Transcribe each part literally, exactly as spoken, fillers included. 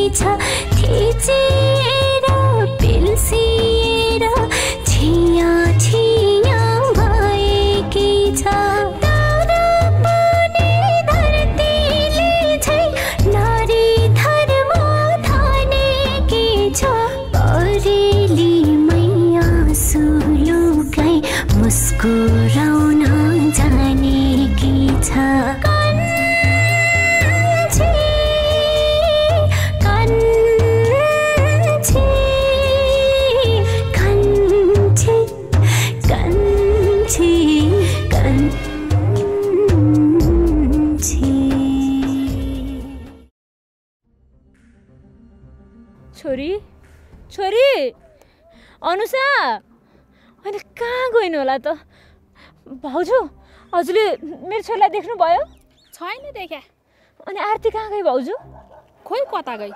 छ थिचेर पिल्सिएर छिया छिया भएकी छ तर पनि धरतीले झै नारी धर्म ठानेकी छ परेली मैया सुलुकाई मुस्कुराउन जानेकी छ छोरी छोरी अनुषा अनि कहाँ गइनु होला त भाउजू हजुरले मेरो छोरीलाई देख्नुभयो छैन देख्या अनि आरती कहाँ गई भाउजू खोइ कता गई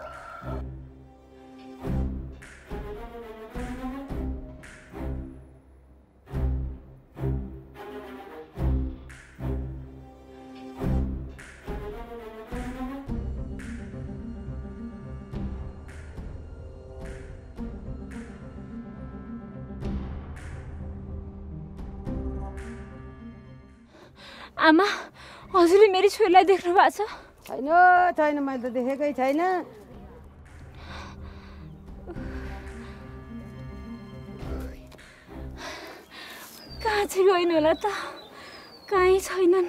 आमा हजुरले मेरो छोरीलाई देख्नु भएको छ छैन छैन मैले त देखेकै छैन कहाँ चाहिँ गइनु होला त कहीँ छैनन्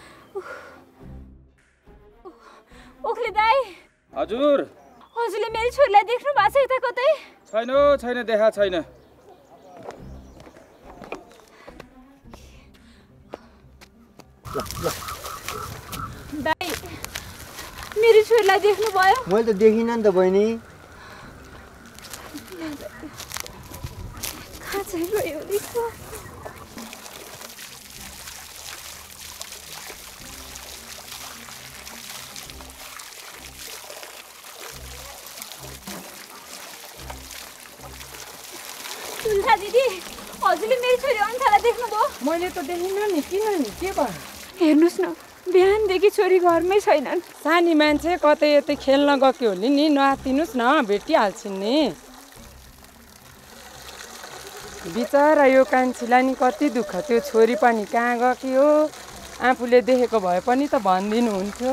ओखले दाइ हजुर हजुरले मेरो छोरीलाई देख्नु भएको छ यता कतै छैन छैन देखा छैन दाइ मेरो छोरीलाई देख्नुभयो मैले त देखिनँ नि त बहिनी कहाँ चाहिँ गयो लिखो तुलसा दिदी हजुरले मेरो छोरी अन्थालाई देख्नुभयो मैले त देखिनँ नि किन नि के भयो हेर्नुस् न बिहानदेखि छोरी घरमै छैनन् सानी मान्छे कतै यतै खेल्न गयो होला नि नआतिनुस् न भेटिहाल्छिन् नि बिचरा यो कान्छीलाई नि कति दुःख त्यो छोरी पनि कहाँ गयो हो आफूले देखेको भए पनि त भनिदिनु हुन्थ्यो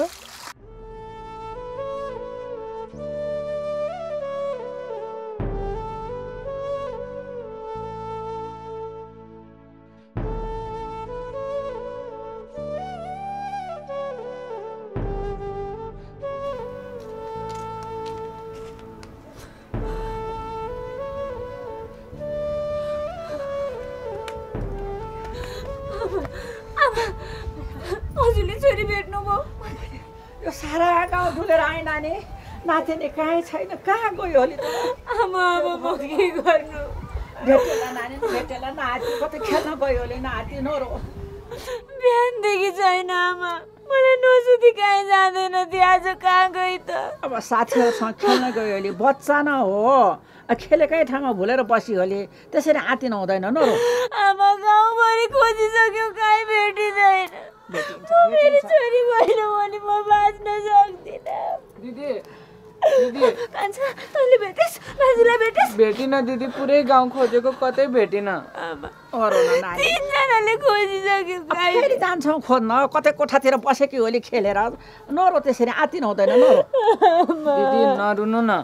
हजुरले छोरी भेट्नुभयो यो सारा गाउँ डुलेर आए नानी नातिनी कहीँ छैन कहाँ गयो होला त आमा आमा म के गर्नु भेटेला नानी भेटेला नाति कतै खेल्न गयो होला नाति नरो बिहानदेखि छैन आमा मलाई नसुती कहीँ जाँदैन थियो आज कहाँ गई त अब साथीहरूसँग खेल्न गयो होला बच्चा न हो खेलेकै ठाउँमा भुलेर बसी होली त्यसरी आति नहुँदैन नरो आमा गाउँभरि खोजिसक्यो कहीँ भेटिँदैन मेरो छोरी भएन भने म बाँच्न सक्दिनँ दिदी दिदी कान्छा तैँले भेटेस् बाजुलाई भेटेस् भेटिन दिदी पुरै गाउँ खोजेको कतै भेटिन अरू नानी तिनजनाले खोजिसक्यो फेरि जान्छौँ खोज्न कतै कोठातिर बसेकी होली खेलेर नरो त्यसरी आति नहुँदैन नरो दिदी नरुनु न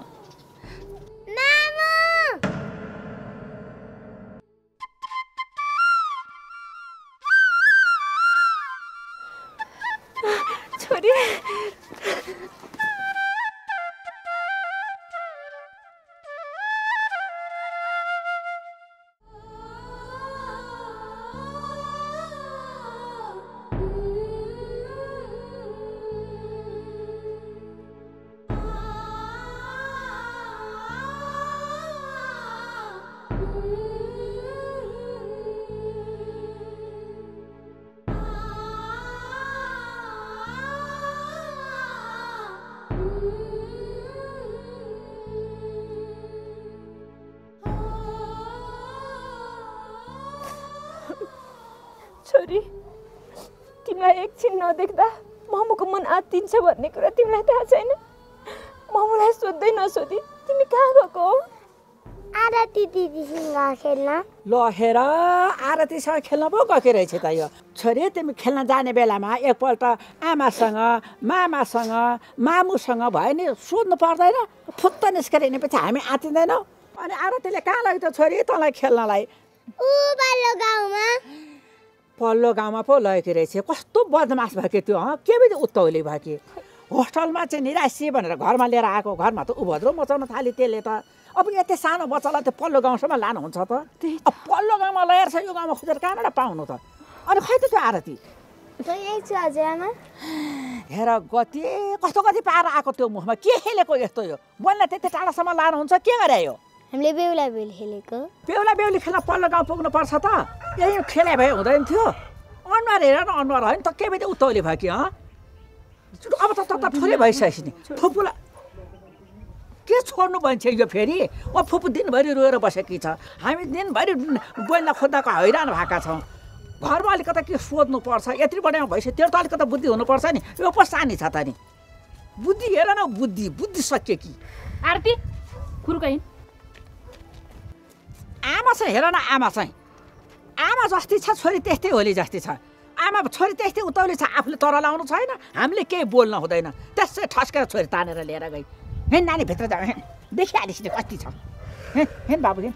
छोरी छोरी तिमीलाई एकछिन नदेख्दा ममुको मन आत्तिन्छ भन्ने कुरा तिमीलाई थाहा छैन ममुलाई नसोधी तिमी कहाँ गएको आरती दिदीसँग खेल्न ल हेर आरतीसँग खेल्न पो गएको रहेछ त यो छोरी तिमी खेल्न जाने बेलामा एकपल्ट आमासँग मामासँग मामुसँग भयो नि सोध्नु पर्दैन फुत्त निस्केर हिँडेपछि हामी आँतिँदैनौँ अनि आरतीले कहाँ लाग्यो त छोरी तँलाई खेल्नलाई ऊ बाल्लो गाउँमा पल्लो गाउँमा पो लगेको रहेछ कस्तो बदमास भयो कि त्यो हँ के बित्ति उत्तौली भयो कि होस्टलमा चाहिँ निराशी भनेर घरमा लिएर आएको घरमा त उभद्रो मचाउन थाल्यो त्यसले त अब यति सानो बच्चालाई त पल्लो गाउँसम्म लानुहुन्छ त अब पल्लो गाउँमा लगेर छ यो गाउँमा खोजेर कहाँबाट पाउनु त अनि खै त त्यो आरती त यही छु हजुरआमा हेर गति कस्तो कति पाएर आएको त्यो मुखमा के खेलेको यस्तो यो बोल्न त्यति टाढासम्म लानुहुन्छ के गरे यो हामीले बेहुला बेहुली खेलेको बेहुला बेहुली खेल्न पल्लो गाउँ पुग्नुपर्छ त यही खेले भए हुँदैन थियो अनुहार हेर न अनुहार होइन त के बित्ति उत्तौली भयो कि हँ अब त त थोरै भइसकेपछि नि फुपूलाई के छोड्नु भन्छ यो फेरि ओ फुपू दिनभरि रोएर बसेकी छ हामी दिनभरि बोल्न खोज्दाको हैरान भएका छौँ घरमा अलिकता के सोध्नु पर्छ यत्रो बढाइमा भइसक्यो त्यो त अलिकता बुद्धि हुनुपर्छ नि यो पो सानी छ त नि बुद्धि हेर न बुद्धि बुद्धि सक्यो कि आरती कुरुकाइन आमा चाहिँ हेर न आमा चाहिँ आमा जस्तै छ छोरी त्यस्तै होली जस्तै छ आमा छोरी त्यस्तै उत्तौली छ आफूले तर लाउनु छैन हामीले केही बोल्न हुँदैन त्यसै ठस्केर छोरी तानेर लिएर गई हेन नानी भित्र जाऊ हेन देखिहालिस् नि कति छ हेन हेन बाबु हेन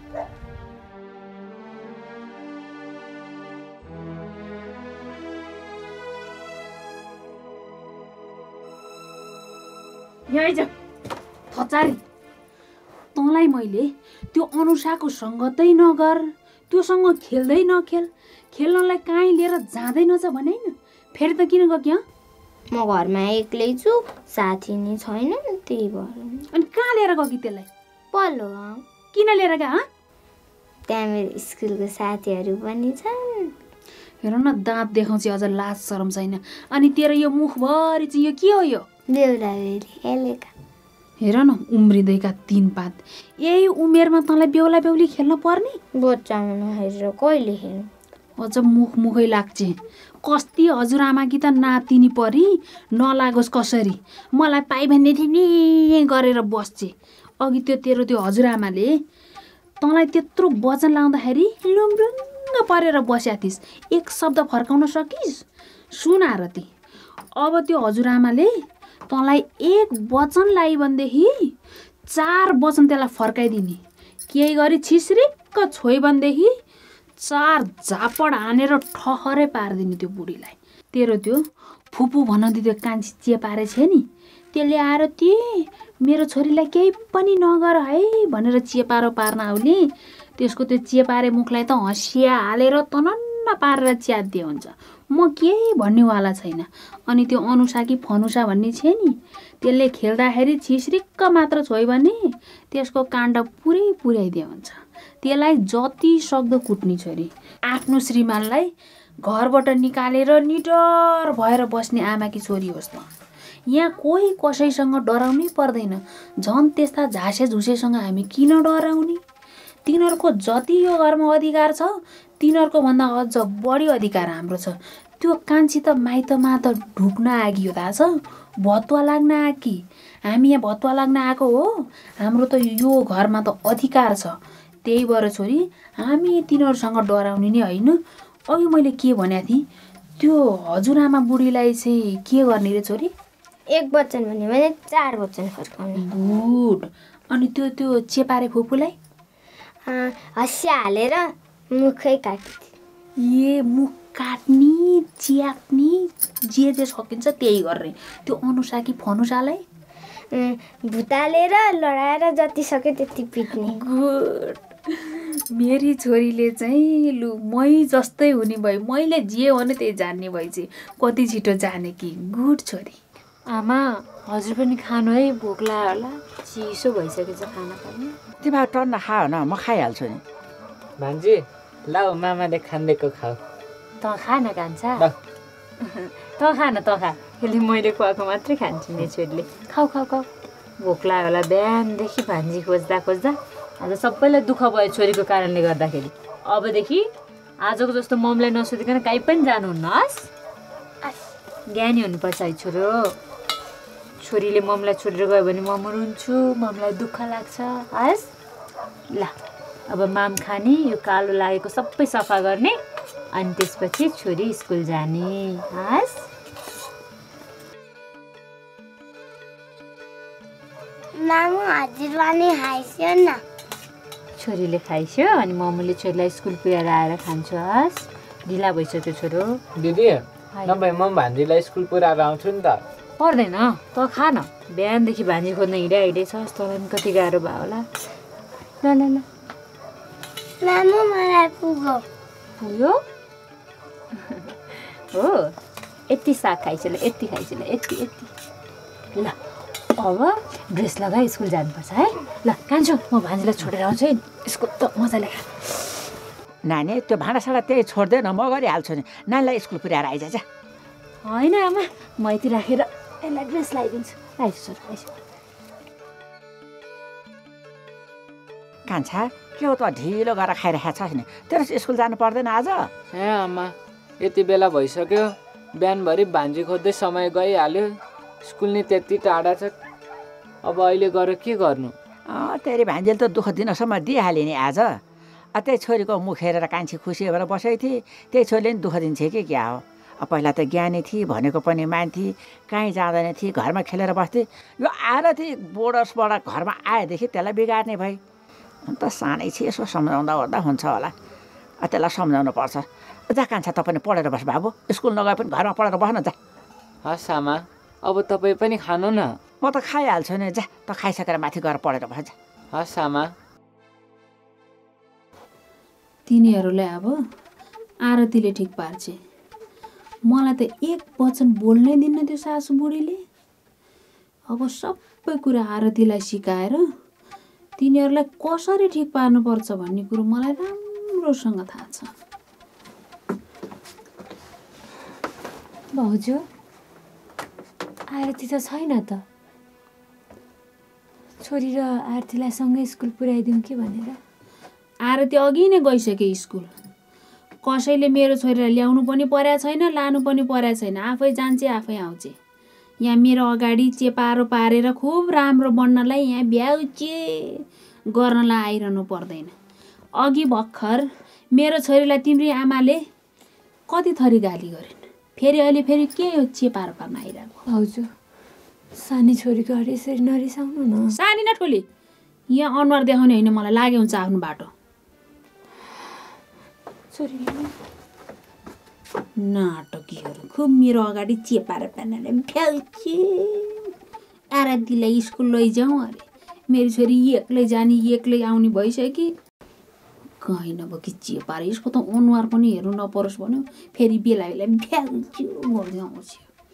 यहाँ आइज थचारी तँलाई मैले त्यो अनुसाको सङ्गतै नगर त्योसँग खेल्दै नखेल खेल्नलाई काहीँ लिएर जाँदै नछ भने होइन फेरि त किन गयो म घरमा एक्लै छु साथी नि छैन त्यही भएर अनि कहाँ लिएर गयो त्यसलाई पल्लो गाउँ किन लिएर गयो त्यहाँ मेरो स्कुलको साथीहरू पनि छन् हेर न दाँत देखाउँछ अझ लाज शरम छैन अनि तेरो यो मुखभरि चाहिँ यो के हो यो बेहुला बेहुली खेलेका हेर न उम्रिँदैका तिन पात यही उमेरमा तँलाई बेहुला बेहुली खेल्न पर्ने बच्चाउनु हेरेर कहिले खेल्नु अझ मुख मुखै लाग्छ कस्ती हजुरआमाकी त नातिनी परी नलागोस् कसरी मलाई पाइ भन्ने थिए गरेर बस्छे अघि त्यो तेरो त्यो हजुरआमाले तँलाई त्यत्रो वचन लाउँदाखेरि लुम्रुङ्ग परेर बस्या थिइस् एक शब्द फर्काउन सकिस् सुन आरती अब त्यो हजुरआमाले तँलाई एक वचन लाई भनेदेखि चार वचन त्यसलाई फर्काइदिने केही गरी छिस्रिक्क छोइ भनेदेखि चार झापड हानेर ठहरै पारिदिने त्यो बुढीलाई तेरो त्यो फुपू भन्न त्यो कान्छी चिया पारेछ नि त्यसले आएर ती मेरो छोरीलाई केही पनि नगर है भनेर चिया पारो पार्न आउने त्यसको त्यो चिया पारे मुखलाई त हँसिया हालेर तनन्न पारेर च्यादिए हुन्छ म केही भन्नेवाला छैन अनि त्यो अनुसा कि फनुसा भन्ने छ नि त्यसले खेल्दाखेरि छिस्रिक्क मात्र छोइ भने त्यसको काण्ड पुरै पुर्याइदिए हुन्छ त्यसलाई जति सक्दो कुट्ने छोरी आफ्नो श्रीमानलाई घरबाट निकालेर निडर भएर बस्ने आमाकी छोरी होस् त यहाँ कोही कसैसँग डराउनै पर्दैन झन् त्यस्ता झासे झुसेसँग हामी किन डराउने तिनीहरूको जति यो घरमा अधिकार छ तिनीहरूको भन्दा अझ बढी अधिकार हाम्रो छ त्यो कान्छी त माइतमा त ढुक्न आगी हो थाहा छ भतुवा लाग्न आकी हामी यहाँ भतुवा लाग्न आएको हो हाम्रो त यो घरमा त अधिकार छ त्यही भएर छोरी हामी तिनीहरूसँग डराउने नै होइन अघि मैले के भनेको थिएँ त्यो हजुरआमा बुढीलाई चाहिँ के गर्ने रे छोरी एक वचन भन्यो भने चार वचन फर्काउने गुड अनि त्यो त्यो चेपारे फुपूलाई हँसिया हालेर मुखै काट्ने ए मुख काट्ने च्याप्ने जे जे सकिन्छ त्यही गर्ने त्यो अनुसा कि फनुसालाई भुतालेर लडाएर जति सक्यो त्यति पिट्ने गुड मेरी छोरीले चाहिँ लु मै जस्तै हुने भए मैले जे भने त्यही जान्ने भए चाहिँ कति छिटो जाने कि गुड छोरी आमा हजुर पनि खानु है भोक लाग्यो होला चिसो भइसकेछ खाना पनि तिमीहरू टन्न खाऊ न म खाइहाल्छु नि भान्जी लाऊ मामाले खाँदैको खाऊ त खा न कान्छा त खा न त खा यसले मैले खुवाएको मात्रै खान्छु नि छोरीले खाऊ खाऊ खाऊ भोक लाग्यो होला बिहानदेखि भान्जी खोज्दा खोज्दा आज सबैलाई दुःख भयो छोरीको कारणले गर्दाखेरि अबदेखि आजको जस्तो ममलाई नसोधिकन कहीँ पनि जानुहुन्न हस् ज्ञानी हुनुपर्छ है छोरो छोरीले ममलाई छोडेर गयो भने म रुन्छु, ममलाई दुःख लाग्छ। हस् ल अब माम खाने, यो कालो लागेको सबै सफा गर्ने, अनि त्यसपछि छोरी स्कुल जाने। हस् मामु हजुरबा नि खाइस्यो न। छोरीले खाइस्यो अनि मम्मीले छोरीलाई स्कुल पुर्याएर आएर खान्छु। हस् ढिला भइसक्यो छोरो। दिदी नभए म भान्जीलाई स्कुल पुर्याएर आउँछु नि त। पर्दैन, त खा न। बिहानदेखि भान्जी खोज्न हिँडा हिँडै छ, तँलाई पनि कति गाह्रो भयो होला। ल ल ल मामु मलाई पुग्यो। पुग्यो हो, यति साग खाइसो ल, यति खाइसो ल, यति यति। ल अब ड्रेस लगाइ स्कुल जानुपर्छ है। ल कान्छु, म भान्जीलाई छोडेर आउँछु है स्कुल त मजाले खा। नानी त्यो भाँडासाँडा त्यही छोड्दैन, म गरिहाल्छु नि। नानीलाई स्कुल पुर्याएर आइज जा। होइन आमा, म यति राखेर यसलाई ड्रेस लगाइदिन्छु। आइसु छोरा आइसु। कान्छा के हो त ढिलो गरेर खाइरहेको छस् नि? तेरो स्कुल जानु पर्दैन आज? ए आमा यति बेला भइसक्यो, बिहानभरि भान्जी खोज्दै समय गइहाल्यो। स्कुल नि त्यति टाढा छ, अब अहिले गएर के गर्नु? अँ तेरी भान्जीले त दुःख दिनसम्म दिइहाल्यो नि आज। त्यही छोरीको मुख हेरेर कान्छी खुसी भएर बसेको थिएँ, त्यही छोरीले नि दुःख दिन्छ कि क्या हो। पहिला त ज्ञानी थिए, भनेको पनि मान्थे, कहीँ जाँदैन थिए, घरमा खेलेर बस्थेँ। यो आएर थिएँ बोर्डर्सबाट घरमा आएदेखि त्यसलाई बिगार्ने भए। अन्त सानै छ, यसो सम्झाउँदा ओर्दा हुन्छ होला, त्यसलाई सम्झाउनु पर्छ। जा कान्छा त पनि पढेर बस बाबु, स्कुल नगए पनि घरमा पढेर बस्न जा। हस् आमा, अब तपाईँ पनि खानु न। म त खाइहाल्छु नि, जा त खाइसकेर माथि गएर पढेर बस जा। हस् आमा। तिनीहरूलाई अब आरतीले ठिक पार्छ। मलाई त एक वचन बोल्नै दिन्न त्यो सासु बुढीले। अब सबै कुरा आरतीलाई सिकाएर तिनीहरूलाई कसरी ठिक पार्नुपर्छ भन्ने कुरो मलाई राम्रोसँग थाहा छ। भाउजू आरती त छैन त। छोरी र आरतीलाई सँगै स्कुल पुर्याइदिउँ कि भनेर। आरती अघि नै गइसके स्कुल। कसैले मेरो छोरीलाई ल्याउनु पनि परेको छैन, लानु पनि परेको छैन। आफै जान्छे आफै आउँछे। यहाँ मेरो अगाडि चेपारो पारेर खुब राम्रो बन्नलाई यहाँ भ्याउचे गर्नलाई आइरहनु पर्दैन। अघि भर्खर मेरो छोरीलाई तिम्री आमाले कति थरी गाली गरिन्, फेरि अहिले फेरि के हो चेपारो पार्न आइरहेको। भाउजू सानी छोरीको अगाडि यसरी नरिसाउनु न। सानी न ठुली, यहाँ अनुहार देखाउने होइन, मलाई लाग्यो हुन्छ आफ्नो बाटो। नाटकीहरू खुब मेरो अगाडि चेपाएर पार्नलाई भ्याउचे। आरतीलाई स्कुल लैजाउँ अरे, मेरो छोरी एक्लै जाने एक्लै आउने भइसक्यो। कहीँ नभए चेपाएर यसको त अनुहार पनि हेर्नु नपरोस् भन्यो, फेरि बेला बेला भ्याउच्यो गर्दै आउँछ।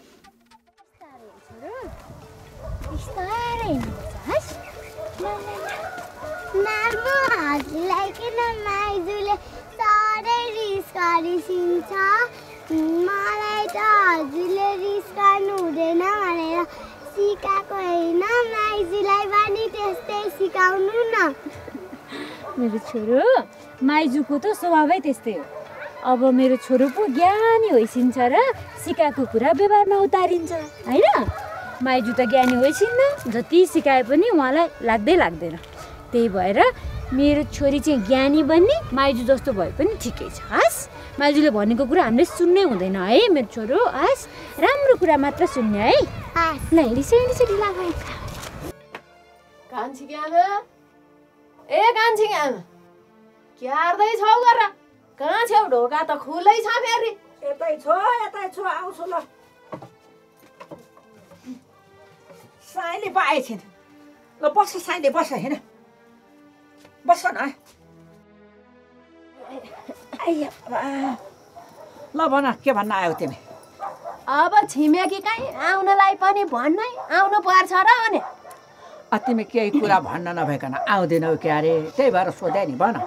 मामु हजुरलाई किन माइजूले साह्रै रिस गरिसिन्छ? मलाई त हजुरले रिस गर्नु हुँदैन भनेर सिकाएको होइन, माइजूलाई पनि त्यस्तै सिकाउनु न। मेरो छोरो माइजूको त स्वभावै त्यस्तै हो। अब मेरो छोरो पो ज्ञानी होइसिन्छ र सिकाएको कुरा व्यवहारमा उतारिन्छ होइन। माइजू त ज्ञानी होइसिन्न, जति सिकाए पनि उहाँलाई लाग्दै लाग्दैन। त्यही भएर मेरो छोरी चाहिँ ज्ञानी बन्ने, माइजू जस्तो भए पनि ठिकै छ। हस् माइजूले भनेको कुरा हामीले सुन्नै हुँदैन है मेरो छोरो। हस् राम्रो कुरा मात्र सुन्ने है। ल हिँडिसो हिँडिसो ढिला भयो। कान्छी आमा, ए कान्छी आमा, क्यार्दै छौ गर? कहाँ छेउ? ढोका त खुलै छ फेरि। यतै छु यतै छु, आउँछु ल। साइले पो आएछिन्। ल बस साइले बस, होइन बस न। ल भन के भन्न आयो तिमी? अब छिमेकी कहीँ आउनलाई पनि भन्नै आउनु पर्छ र भने। तिमी केही कुरा भन्न नभइकन आउँदैनौ के अरे, त्यही भएर सोधे नि। भन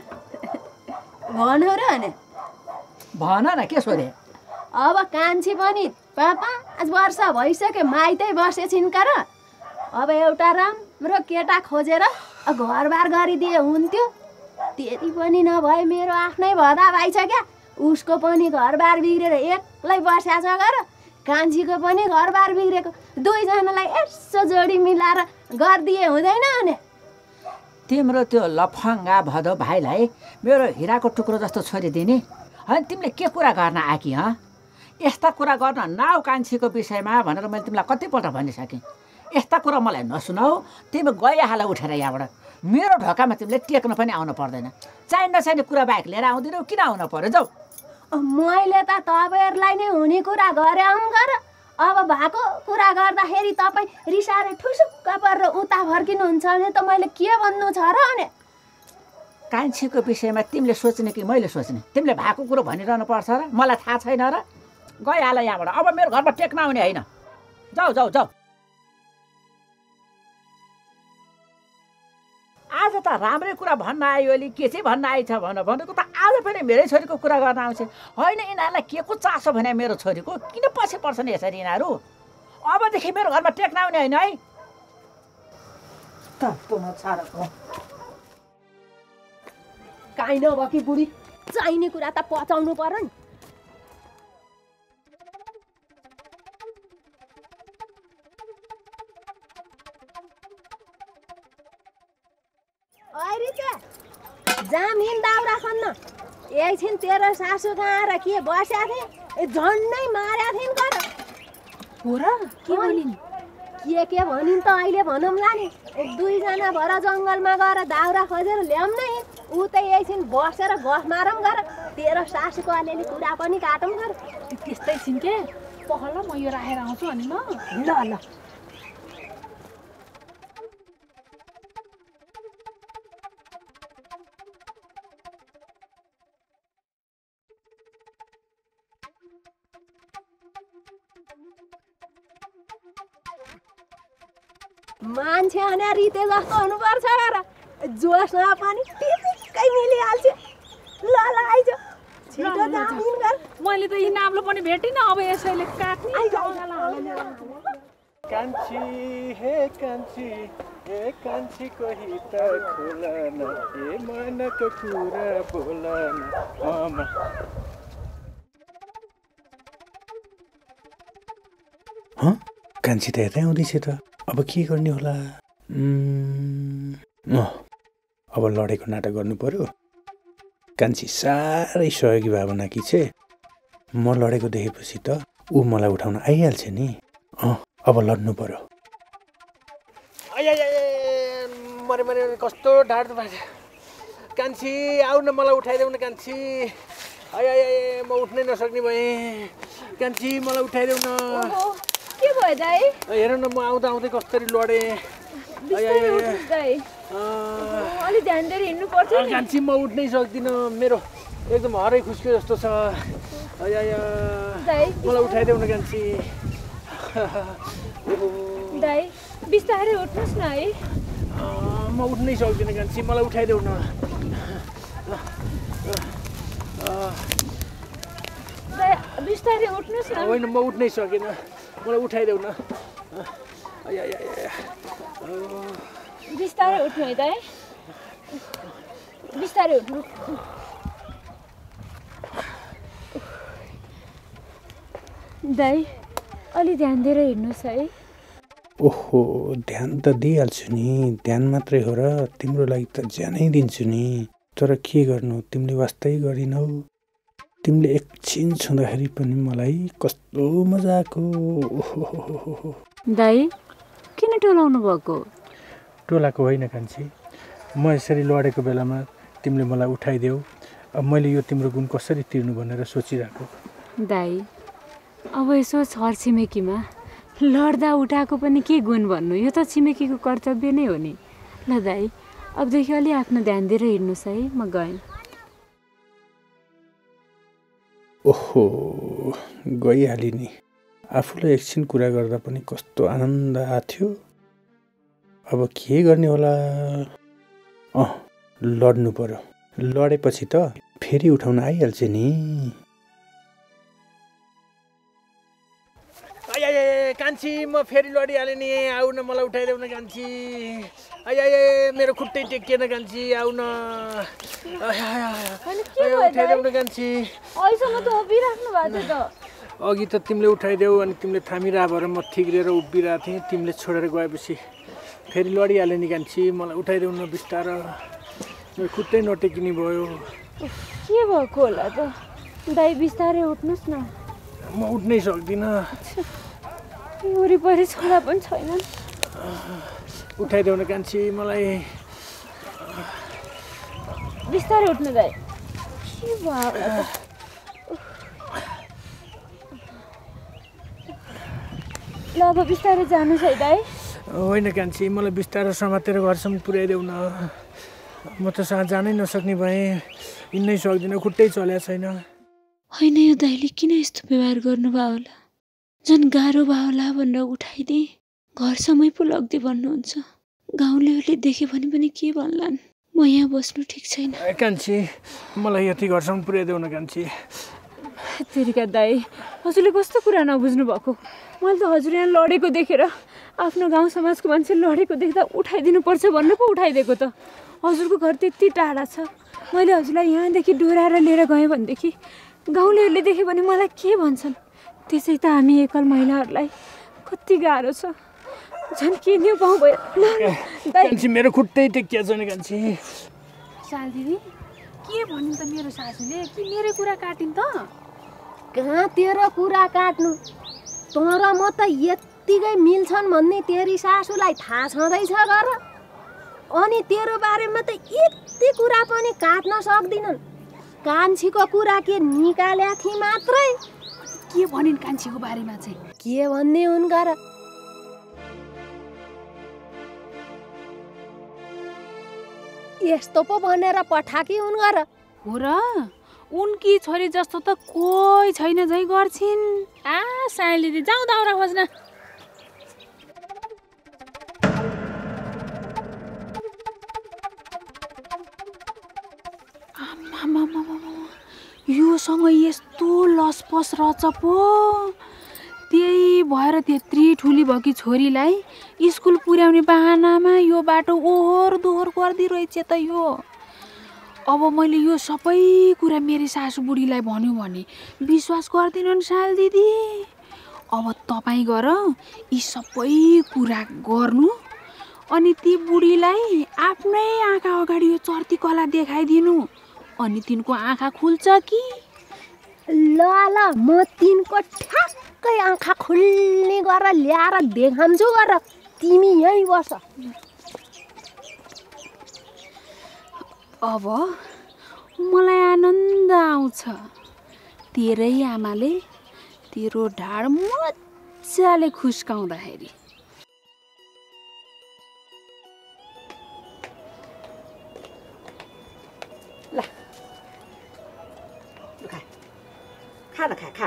भनौ र भने। भन न के सोधे? अब कान्छी पनि पापा आज वर्ष भइसक्यो माइतै बसेछिन् कर। अब एउटा राम्रो केटा खोजेर घरबार गरिदिए हुन्थ्यो। तेरी पनि नभए मेरो आफ्नै भदा भाइ छ क्या, उसको पनि घरबार बिग्रेर एक्लै बस्या छ गर। कान्छीको पनि घरबार बिग्रेको दुईजनालाई यसो जोडी मिलाएर गरिदिए हुँदैन भने तिम्रो त्यो लफङ्गा भदो भाइलाई मेरो हिराको टुक्रो जस्तो छोरी दिने होइन तिमीले के कुरा गर्न आकी हँ यस्ता कुरा गर्न नाउ कान्छीको विषयमा भनेर मैले तिमीलाई कतिपल्ट भनिसकेँ यस्ता कुरा मलाई नसुनाऊ तिमी गइहाल उठेर यहाँबाट मेरो ढोकामा तिमीले टेक्न पनि आउनु पर्दैन चाहिने नचाहिने कुरा बाहेक लिएर आउँदैनौ किन आउनु पर्यो जाऊ मैले त तपाईँहरूलाई नै हुने कुरा गरे आउँ गर अब भएको कुरा गर्दाखेरि तपाईँ रिसाएर ठुसुक्क परेर उता फर्किनुहुन्छ भने त मैले के भन्नु छ र भने कान्छीको विषयमा तिमीले सोच्ने कि मैले सोच्ने तिमीले भएको कुरो भनिरहनु पर्छ र मलाई थाहा छैन र गइहाल यहाँबाट अब मेरो घरमा टेक्न आउने होइन जाऊ जाऊ जाऊ आज त राम्रै कुरा भन्न आयो अलि के चाहिँ भन्न आएछ भन भनेको त आज पनि मेरै छोरीको कुरा गर्न आउँछ होइन यिनीहरूलाई के को चासो भने मेरो छोरीको किन पछि पर्छन् यसरी यिनीहरू अबदेखि मेरो घरमा टेक्न आउने होइन है काहीँ नभए कि बुढी चाहिने कुरा त पचाउनु पर्यो नि जामिन दाउरा खन्न एकछिन तेरो सासू कहाँ आएर के बस्या थिए ए झन्डै मार्या थिइन् कर हो र के भनिन् के के भनिन् त अहिले भनौँला नि दुईजना भएर जङ्गलमा गएर दाउरा खोजेर ल्याउँ नै ऊ त एकछिन बसेर गफ मारौँ गर तेरो सासूको अलिअलि कुरा पनि काटौँ गर त्यस्तै छिन् के पहल म यो राखेर आउँछु अनि म ल ल मान्छे भने रिते जस्तो हुनुपर्छ र जोसमा पनि टिपिक्कै मिलिहाल्छ ल ल आइज छिटो जामिन गर मैले त यी नाम्लो पनि भेटिनँ अब यसैले काट्ने कान्छी हे कान्छी हे कान्छी कोही त खोलन हे मनको कुरा बोलन आमा हँ कान्छी त यतै आउँदैछ त अब के गर्ने होला अब लडेको नाटक गर्नु पर्यो कान्छी साह्रै सहयोगी भावना कि छे म लडेको देखेपछि त ऊ मलाई उठाउन आइहाल्छ नि अँ अब लड्नु पर्यो मरे मरे कस्तो ढाड भएको कान्छी आऊ न मलाई उठाइदेऊ न कान्छी आय आय म उठ्नै नसक्ने भएँ कान्छी मलाई उठाइदेऊ न के भयो दाइ हेर न म आउँदा आउँदै कसरी लडेँ अलि ध्यान दिएर हिँड्नु पर्छ कान्छी म उठ्नै सक्दिनँ मेरो एकदम हरै खुस्क्यो जस्तो छ मलाई उठाइदेऊ न कान्छी दाइ बिस्तारै उठ्नुहोस् न है म उठ्नै सक्दिनँ कान्छी मलाई उठाइदेऊ न बिस्तारै उठ्नुहोस् न होइन म उठ्नै सकिनँ मलाई उठाइदेऊ न बिस्तारै उठ्नु है दाइ बिस्तारै उठ्नु दाइ अलि ध्यान दिएर हिँड्नुहोस् है ओहो ध्यान त दिइहाल्छु नि ध्यान मात्रै हो र तिम्रो लागि त ज्यानै दिन्छु नि तर के गर्नु तिमीले वास्तै गरिनौ तिमीले एकछिन छुँदाखेरि पनि मलाई कस्तो मजाको दाइ किन टोलाउनु भएको टोलाको होइन कान्छी म यसरी लडेको बेलामा तिमीले मलाई उठाइदेऊ अब मैले यो तिम्रो गुण कसरी तिर्नु भनेर सोचिरहेको दाइ अब यसो छरछिमेकीमा लड्दा उठाएको पनि के गुण भन्नु यो त छिमेकीको कर्तव्य नै हो नि ल दाइ अबदेखि अलि आफ्नो ध्यान दिएर हिँड्नुहोस् है म गएँ ओहो गइहाली नि आफूलाई एकछिन कुरा गर्दा पनि कस्तो आनन्द आथ्यो अब के गर्ने होला अँ लड्नु पर्यो लडेपछि त फेरि उठाउन आइहाल्छ नि कान्छी म फेरि लडिहालेँ नि आऊ न मलाई उठाइदेऊ न कान्छी आइ आइ मेरो खुट्टै टेकिएन कान्छी आऊ न उठाइदेऊ न कान्छी अहिलेसम्म त उभिराख्नु भएको थियो त अघि त तिमीले उठाइदेऊ अनि तिमीले थामिरह भएर म ठिक्रिएर उभिरहेको थिएँ। तिमीले छोडेर गएपछि फेरि लडिहाल्यो नि कान्छी। मलाई उठाइदेऊ न बिस्तारो। मेरो खुट्टै नटेकिने भयो। के भएको होला त? दाइ बिस्तारै उठ्नुहोस् न। म उठ्नै सक्दिनँ। वरिपरि छोरा पनि छैनन्। उठाइदेऊ न कान्छी मलाई। बिस्तारै उठ्नु दाइ। के भयो होला त? ल अब बिस्तारै जानुहोस् है दाइ। होइन कान्छी मलाई बिस्तारो समातेर घरसम्म पुर्याइदेऊ न। म त साँझ जानै नसक्ने भएँ। हिँड्नै सक्दिनँ, खुट्टै चलेको छैन। होइन यो दाइले किन यस्तो व्यवहार गर्नुभयो होला? झन् गाह्रो भयो होला भनेर उठाइदिएँ। घरसम्मै पो लग्दै भन्नुहुन्छ। गाउँलेहरूले देख्यो भने पनि के भन्लान्? म यहाँ बस्नु ठिक छैन। कान्छी मलाई यति घरसम्म पुर्याइदेऊ न कान्छी। तेरिका दाइ, हजुरले कस्तो कुरा नबुझ्नु भएको? मैले त हजुर यहाँ लडेको देखेर, आफ्नो गाउँ समाजको मान्छे लडेको देख्दा उठाइदिनु पर्छ भन्नु पो उठाइदिएको त। हजुरको घर त्यति टाढा छ। मैले हजुरलाई यहाँदेखि डोराएर लिएर गएँ भनेदेखि गाउँलेहरूले देख्यो भने मलाई के भन्छन्? त्यसै त हामी एकल महिलाहरूलाई कति गाह्रो छ। झन् के न्यु पाउँ भयो। कान्छी मेरो खुट्टै टेकिया छैन कान्छी। साल दिदी के भन्नु त मेरो सासूले? कि मेरो कुरा काटिन् त? कहाँ तेरो कुरा काट्नु? तर म त यत्तिकै मिल्छन् भन्ने तेरी सासूलाई थाहा छँदैछ गर। अनि तेरो बारेमा त यति कुरा पनि काट्न सक्दिनन्। कान्छीको कुरा के निकाल्या थिए मात्रै। के भनिन् कान्छीको बारेमा चाहिँ? के भन्ने हुन् गर? यस्तो पो भनेर पठाकी हुन् गर। हो र? उनकी छोरी जस्तो त कोही छैन झै गर्छिन्। आ साइली दिदी जाउँ दाउरा खोज्न। योसँग यस्तो लसपस रहेछ पो। त्यही भएर त्यत्री ठुली भएकी छोरीलाई स्कुल पुर्याउने बाहनामा यो बाटो ओहोर दोहोर गरिदिरहेछ त यो। अब मैले यो सबै कुरा मेरो सासू बुढीलाई भन्यो भने विश्वास गर्दिनन् साल दिदी। अब तपाईँ गएर यी सबै कुरा गर्नु अनि ती बुढीलाई आफ्नै आँखा अगाडि यो चर्ती कला देखाइदिनु। अनि तिनको आँखा खुल्छ कि? ल ल म तिनको ठ्याक्कै आँखा खुल्ने गरेर ल्याएर देखाउँछु गर। तिमी यहीँ बस। अब मलाई आनन्द आउँछ। तेरै आमाले तेरो ढाड मजाले खुस्काउँदाखेरि। ल खा खा न खा खा।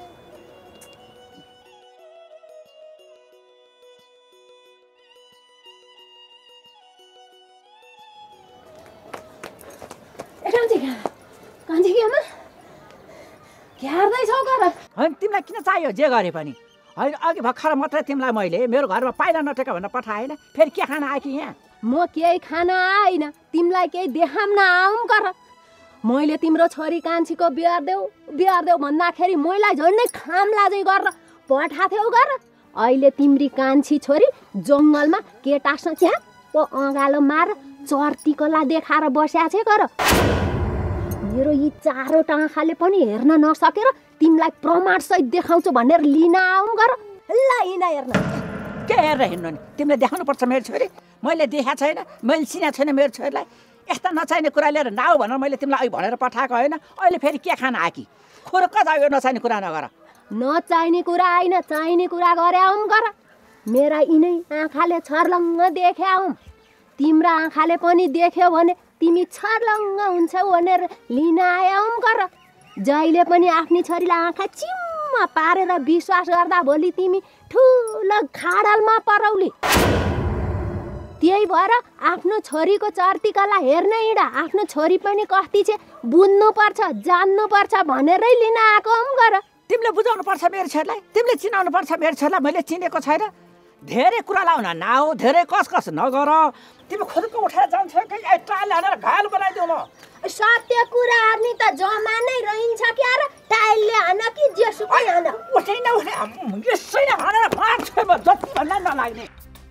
होइन तिमीलाई किन चाहियो जे गरे पनि? होइन अघि भर्खर मात्रै तिमीलाई मैले मेरो घरमा पाइला नटेका भनेर पठाएन। फेरि के खान आयो कि यहाँ? म केही खान आइन, तिमीलाई केही देखाउन आउँ गर। मैले तिम्रो छोरी कान्छीको बिहार देऊ बिहार देऊ भन्दाखेरि मैलाई झन्डै खाम लाजै गरेर पठाथ्यौ गर। अहिले तिम्री कान्छी छोरी जङ्गलमा केटासँग च्याप्प अँगालो मार चर्ती कला देखाएर बस्या छे गर। मेरो यी चारवटा आँखाले पनि हेर्न नसकेर तिमीलाई प्रमाणसहित देखाउँछु भनेर लिन आउँ गर। ल हिँड हेर्न। के हेरेर हिँड्नु नि? तिमीले देखाउनुपर्छ मेरो छोरी। मैले देखाएको छैन, मैले चिनेको छैन मेरो छोरीलाई। यस्ता नचाहिने कुरा लिएर नाउ भनेर मैले तिमीलाई अघि भनेर पठाएको होइन। अहिले फेरि के खान आयो कि? खुर्क जाऊ, यो नचाहिने कुरा नगर। नचाहिने कुरा आइन, चाहिने कुरा गरे आउँ गर। मेरा यिनै आँखाले छर्लङ्ग देखे आउँ। तिम्रा आँखाले पनि देख्यो भने तिमी छर्लङ्ग हुन्छौ भनेर लिन आउँ गर। जहिले पनि आफ्नी छोरीलाई आँखा चिम्म पारेर विश्वास गर्दा भोलि तिमी ठुलो खाडलमा परौली। त्यही भएर आफ्नो छोरीको चर्ती कला हेर्न हिँड। आफ्नो छोरी पनि कति छे बुझ्नुपर्छ, जान्नुपर्छ भनेरै लिन आएको गर। तिमीले बुझाउनु पर्छ मेरो छोरीलाई, तिमीले चिनाउनु पर्छ मेरो छोरीलाई। मैले चिनेको छैन। धेरै कुरा लाउन नाउ धेरै कसकस नगर तिमी खुदको उठाएर जान्छ कि टाइल हालेर घायल बनाइदिउ म सत्य कुराहरू नि त जमानै रहन्छ क्या र टाइलले हान कि जेसुकै हान उठै नउठे यसैले हानेर मार्छु म जति भन्दा नलाग्ने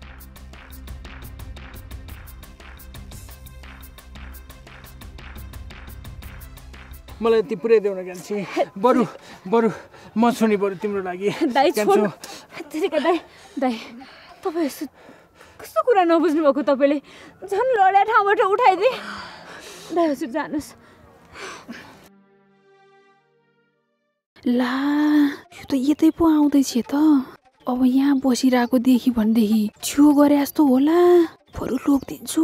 मलाई ती पुर्याइदेऊ न कान्छी बरु बरु म छु नि बरु तिम्रो लागि दाइ छोड्नु त्यसैका दाइ दाइ तपाईँ यस्तो कस्तो कुरा नबुझ्नु भएको तपाईँले झन् लड्या ठाउँबाट उठाइदिए दाइ हजुर जानुहोस् ला यो त यतै पो आउँदैछ त अब यहाँ बसिरहेको देखि भनेदेखि छेउ गरे जस्तो होला बरु लोकिदिन्छु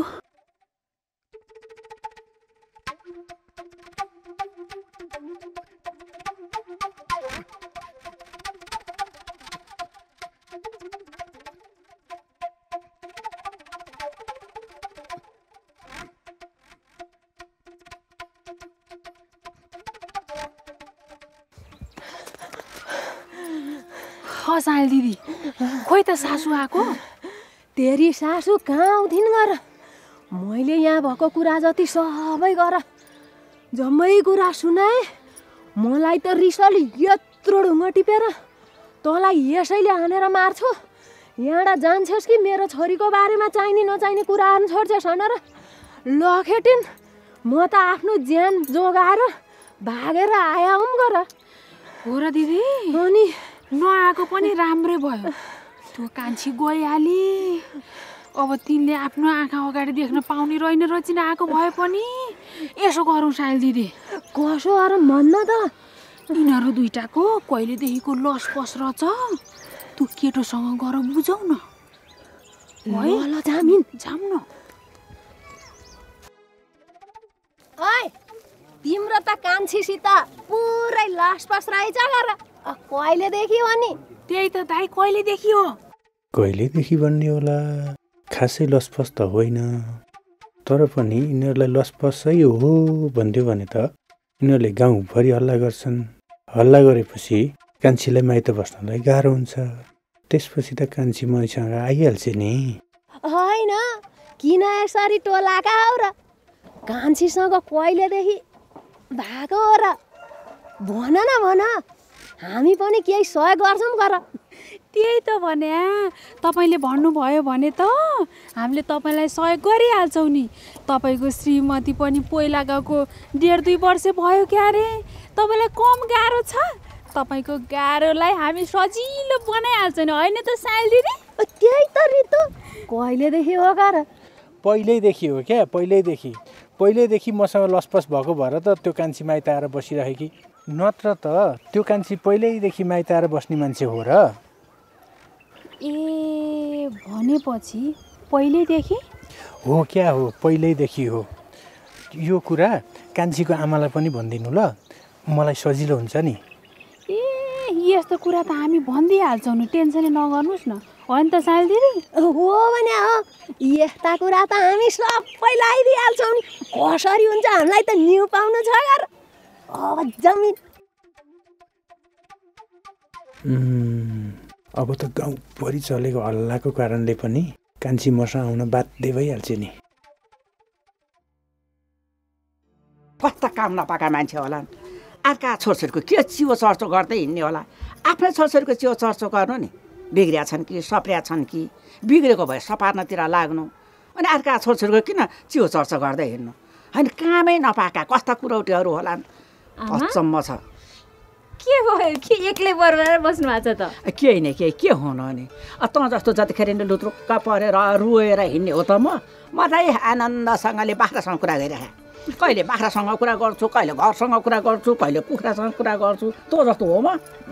साल दिदी खोइ त सासू आएको तेरी सासू कहाँ आउँथिन् गर मैले यहाँ भएको कुरा जति सबै गर जम्मै कुरा सुनाए मलाई त रिसले यत्रो ढुङ्गा टिपेर तँलाई यसैले हानेर मार्छु यहाँबाट जान्छस् कि मेरो छोरीको बारेमा चाहिने नचाहिने कुराहरू छोड्छस् हन र लखेटिन् म त आफ्नो ज्यान जोगाएर भागेर आया हुँ गर हो र दिदी अनि नआएको पनि राम्रै भयो त्यो कान्छी गइहाली अब तिनले आफ्नो आँखा अगाडि देख्न पाउने रहेन रचिन आएको भए पनि यसो गरौँ साइल दिदी कसो अरू भन्न त यिनीहरू दुइटाको कहिलेदेखिको लस पस रहेछ त्यो केटोसँग गएर बुझाउ न ल जामिन जाम न ओइ तिम्रो त कान्छीसित पुरै लस पस रहेछ गर कहिले देखियो अनि त्यही त दाइ कहिले देखियो कहिले देखि भन्ने होला खासै लसपस त होइन तर पनि यिनीहरूलाई लसपसै हो भन्थ्यो भने त यिनीहरूले गाउँभरि हल्ला गर्छन् हल्ला गरेपछि कान्छीलाई माइत बस्नलाई गाह्रो हुन्छ त्यसपछि त कान्छी मैसँग आइहाल्छ नि होइन किन यसरी टोलाका हो र कान्छीसँग कहिलेदेखि भएको हो र भन न भन हामी पनि केही सहयोग गर्छौँ गर त्यही त भने तपाईँले भन्नुभयो भने त हामीले तपाईँलाई सहयोग गरिहाल्छौँ नि तपाईँको श्रीमती पनि पहिला गएको डेढ दुई वर्ष भयो क्या अरे तपाईँलाई कम गाह्रो छ तपाईँको गाह्रोलाई हामी सजिलो बनाइहाल्छौँ नि होइन त साइल दिदी त्यही त रितु कहिलेदेखि हो गर पहिल्यैदेखि हो क्या पहिल्यैदेखि पहिल्यैदेखि मसँग लसपस भएको भएर त त्यो कान्छी माइत आएर बसिरहेकी नत्र त त्यो कान्छी पहिल्यैदेखि माइत आएर बस्ने मान्छे हो र ए भनेपछि पहिल्यैदेखि हो क्या हो पहिल्यैदेखि हो यो कुरा कान्छीको आमालाई पनि भनिदिनु ल मलाई सजिलो हुन्छ नि ए यस्तो कुरा त हामी भनिदिइहाल्छौँ नि टेन्सनै नगर्नुहोस् न होइन त साइल दिदी हो भने हो यस्ता कुरा त हामी सबै लगाइदिइहाल्छौँ नि कसरी हुन्छ हामीलाई त न्यु पाउनु छ गर अब जमिन अब त गाउँभरि चलेको हल्लाको कारणले पनि कान्छी मसँग आउन बाध्य भइहाल्छ नि कस्ता काम नपाएका मान्छे होला अर्का छोरछोरीको के चियो चर्चो गर्दै हिँड्ने होला आफ्नै छोरछोरीको चियो चर्चो गर्नु नि बिग्रिया छन् कि सप्रिया छन् कि बिग्रेको भए सपार्नतिर लाग्नु अनि अर्का छोरछोरीको किन चियो चर्चो गर्दै हिँड्नु होइन कामै नपाएका कस्ता कुरौटीहरू होला अचम्म छ के भयो के एक्लै बरबरार बस्नु भएको छ त केही नै केही के हुनु अनि तँ जस्तो जतिखेर लुत्रुक्क परेर रुएर हिँड्ने हो त म म त आनन्दसँगले बाख्रासँग कुरा गरिरहेँ कहिले बाख्रासँग कुरा गर्छु कहिले घरसँग कुरा गर्छु कहिले कुखुरासँग कुरा गर्छु तँ जस्तो हो म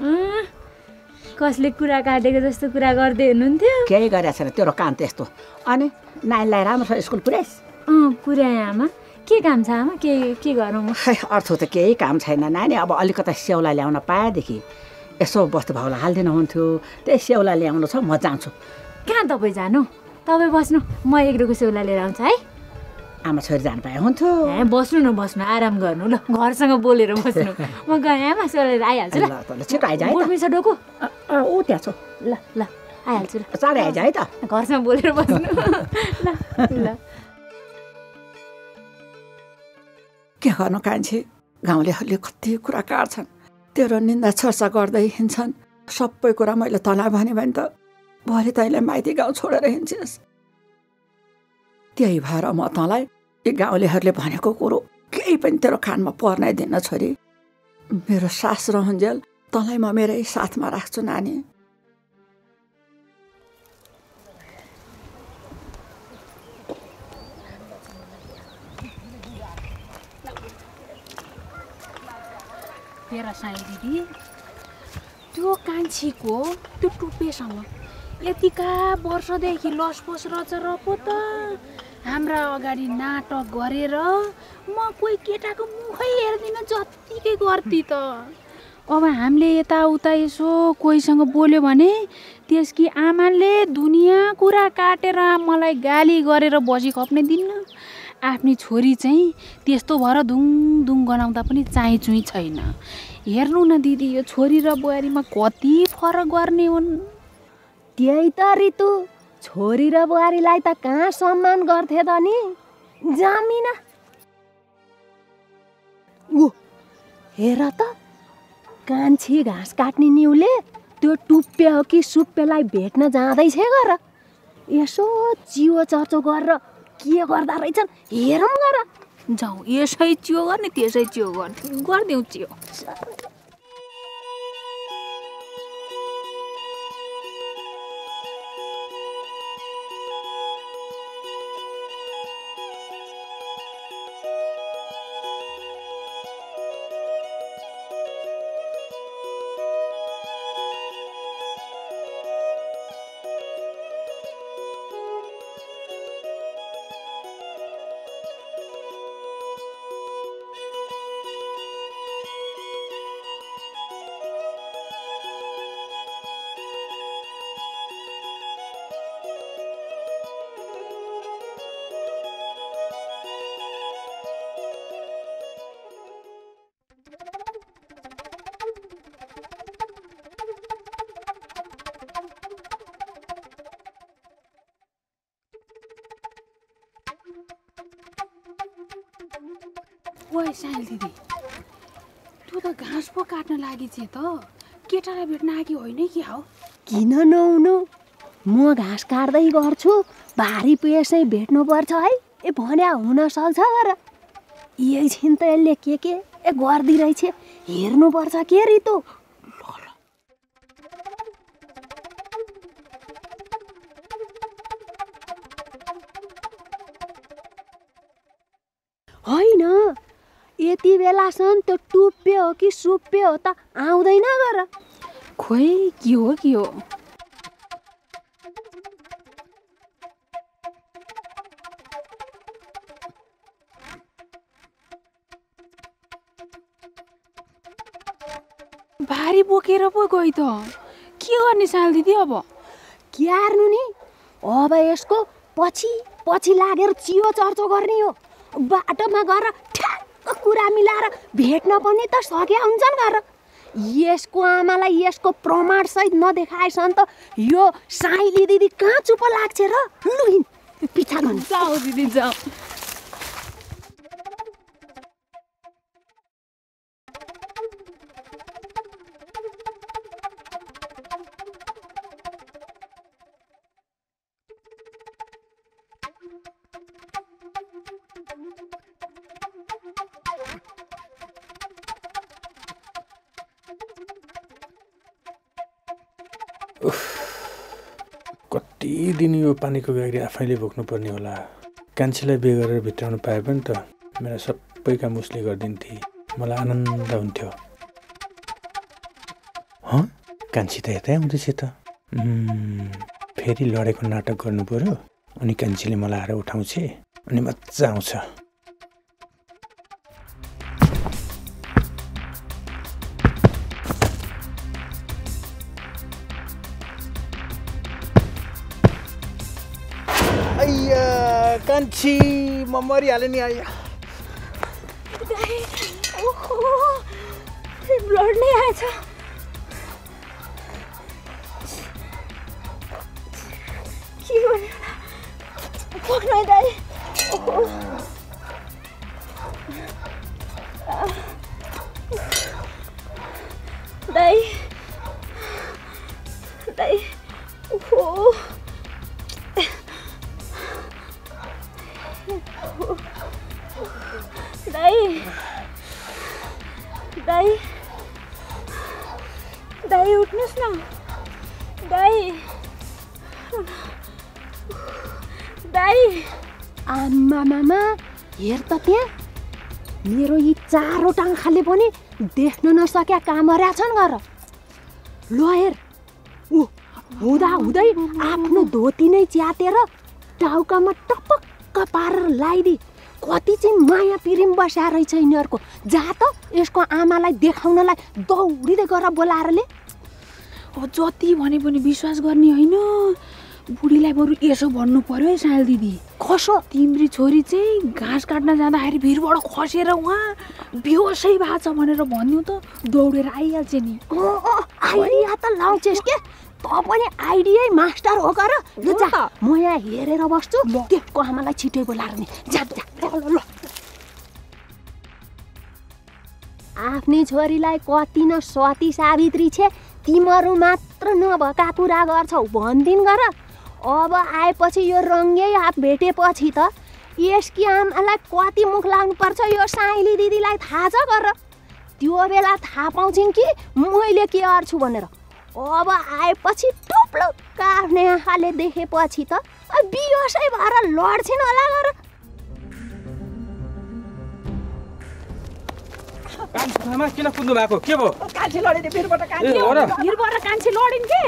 कसले कुरा काटेको जस्तो कुरा गर्दै हुनुहुन्थ्यो केही गरेको छैन तेरो काम त्यस्तो अनि नानीलाई राम्रोसँग स्कुल पुर्याइस् अँ पुर्याएँ आमा के काम छ आमा के के गरौँ खै अर्थ त केही काम छैन नानी अब अलिकता स्याउला ल्याउन पाएदेखि यसो बस्तु भाउला हालिदिनु हुन्थ्यो त्यही स्याउला ल्याउनु छ म जान्छु कहाँ तपाईँ जानु तपाईँ बस्नु म एक रुखको स्याउला लिएर आउँछु है आमा छोरी जानु पाए हुन्थ्यो ए बस्नु न बस्नु आराम गर्नु ल घरसँग बोलेर बस्नु म गएँ आमा स्याउला लिएर आइहाल्छु ल ल छिटो आइज है बोर्डमै छ डोको ऊ त्यहाँ छ ल ल आइहाल्छु ल चाँडै आइज है त घरसँग बोलेर बस्नु ल ल के गर्नु कान्छी गाउँलेहरूले कति कुरा काट्छन् तेरो निन्दा चर्चा गर्दै हिँड्छन् सबै कुरा मैले तँलाई भने भने त भरे तैँले माइती गाउँ छोडेर हिँड्छस् त्यही भएर म तँलाई यी गाउँलेहरूले भनेको कुरो केही पनि तेरो कानमा पर्नै दिन्न छोरी मेरो सास रहन्जेल तँलाई म मेरै साथमा राख्छु नानी तेरा साई दिदी त्यो कान्छीको त्यो टुप्पेसँग यतिका वर्षदेखि लसपस रचर पो त हाम्रा अगाडि नाटक गरेर म कोही केटाको मुखै हेर्दिन जत्तिकै गर्थे त अब हामीले यताउता यसो कोहीसँग बोल्यो भने त्यसकी आमाले दुनियाँ कुरा काटेर मलाई गाली गरेर बसी खप्ने दिन्न आफ्नी छोरी चाहिँ त्यस्तो भएर धुङ धुङ गनाउँदा पनि चाहिँ चुई छैन हेर्नु न दिदी यो छोरी र बुहारीमा कति फरक गर्ने हुन् त्यही त ऋतु छोरी र बुहारीलाई त कहाँ सम्मान गर्थे त नि जामिन ऊ हेर त कान्छी घाँस काट्ने निउले त्यो टुप्पे हो कि सुप्पेलाई भेट्न जाँदैछ गर यसो चियो चर्चो गरेर के गर्दा रहेछन् हेरौँ गर जाउँ यसै चियो गर्ने त्यसै चियो गर्ने गरिदेऊ चियो ओए साइल दिदी तँ त घाँस पो काट्न लागि छ त केटालाई भेट्न आएकी होइन कि हौ किन नहुनु म घाँस काट्दै गर्छु भारी पेसै भेट्नुपर्छ है ए भन्या हुन सक्छ गर एकछिन त यसले के के ए गर्दिरहेछ हेर्नुपर्छ के रितु होइन यति बेलासम्म त्यो टुप्पे हो कि सुप्पे हो त आउँदैन गर खोइ के हो के हो भारी बोकेर पो गई त के गर्ने साल दिदी अब क्यार्नु नि अब यसको पछि पछि लागेर चियो चर्चो गर्ने हो बाटोमा गएर ठ्याक्क कुरा मिलाएर भेट्न पनि त सके हुन्छन् गर यसको आमालाई यसको प्रमाण सहित नदेखाएसम्म त यो साइली दिदी कहाँ चुप लाग्छ र लु हिँड पिछा गर्नु जाऊ दिदी जाऊ कति दिन यो पानीको गाडी आफैले बोक्नुपर्ने होला कान्छीलाई बिहे गरेर भित्राउनु पाए पनि त मेरा सबै काम उसले गरिदिन्थे मलाई आनन्द हुन्थ्यो हँ कान्छी त यतै आउँदैछ त फेरि लडेको नाटक गर्नु पर्यो अनि कान्छीले मलाई आएर उठाउँछ अनि मजा आउँछ कान्छी म मरिहालेँ नि आइया ब्लड नै आएछ के गर्ने पक्न दाइ दाइ दाइ ओहो दाइ दाइ दाइ उठ्नुहोस् न दाइ दाइ आमा मामा हेर त त्यहाँ मेरो यी चारवटा आँखाले पनि देख्न नसक्या कामर्या छन् गर ल हेर ऊ हुँदा हुँदै आफ्नो धोती नै च्यातेर टाउकामा टपक्क पारेर लगाइदिए कति चाहिँ माया पिरिम बस्या रहेछ यिनीहरूको जा त यसको आमालाई देखाउनलाई दौडिँदै गएर बोलाएर ले अब जति भने पनि विश्वास गर्ने होइन बुढीलाई बरु यसो भन्नु पर्यो है साल दिदी खसो तिम्री छोरी चाहिँ घाँस काट्न जाँदाखेरि भिरबाट खसेर उहाँ बेहोसै भएको छ भनेर भन्यो त दौडेर आइहाल्छ नि आइडिया त लाउँछेस् के त पनि आइडिया मास्टर हो गर ल जा म यहाँ हेरेर बस्छु त्यसको आमालाई छिटै बोलाएर नि जा जा ल ल आफ्नै छोरीलाई कति न सती सावित्री छे तिमीहरू मात्र नभएका कुरा गर्छौ भन्दिन गर अब आएपछि यो रङ्गै हात भेटेपछि त यसकी आमालाई कति मुख लाग्नुपर्छ यो साइली दिदीलाई थाहा छ गर त्यो बेला थाहा पाउँछिन् कि मैले के गर्छु भनेर अब आएपछि टुप्लो काट्ने आँखाले देखेपछि त बिहोसै भएर लड्छिन् होला गर आमा किन कुद्नु भएको के भयो कान्छी लडिदिए भिरबाट कान्छी हो र भिरबाट कान्छी लडिन् के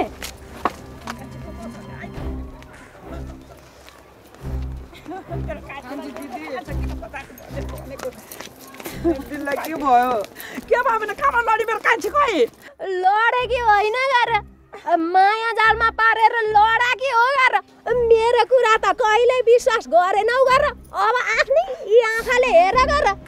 दिललाई के भयो के भयो भने खाना लडी मेरो कान्छी खोइ लडे कि होइन गर माया जालमा पारेर लडा कि हो गर मेरो कुरा त कहिल्यै विश्वास गरेनौ गर अब आफ्नै आँखाले हेर गर